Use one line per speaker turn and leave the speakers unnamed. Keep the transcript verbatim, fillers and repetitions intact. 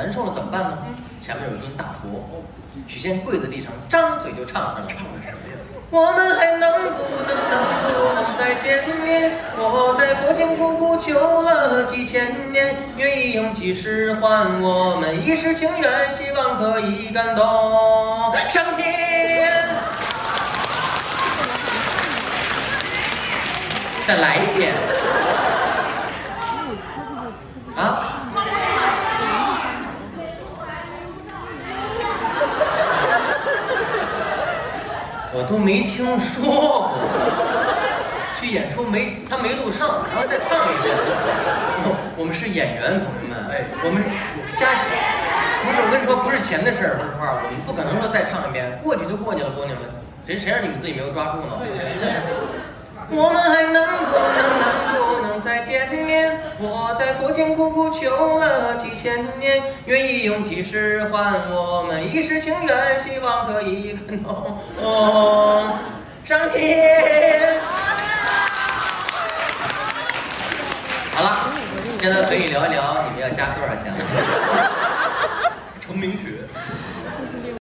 难受了怎么办呢？前面有一尊大佛，许仙跪在地上，张嘴就唱上了。唱的什么呀？我们还能不能能不能再见面？我在佛前苦苦求了几千年，愿意用几世换我们一世情缘，希望可以感动上天。再来一遍啊！我都没听说过，去演出没他没录上，然后再唱一遍。我我们是演员，朋友们，哎，我们加起不是我跟你说，不是钱的事儿，说实话，我们不可能说再唱一遍，过去就过去了，姑娘们，谁谁让你们自己没有抓住呢？我们还能不能能不能再见面？我在佛前苦苦求了几千年，愿意用几世换我们一世情缘，希望可以感动上天。好了，现在可以聊一聊你们要加多少钱了？
成名曲。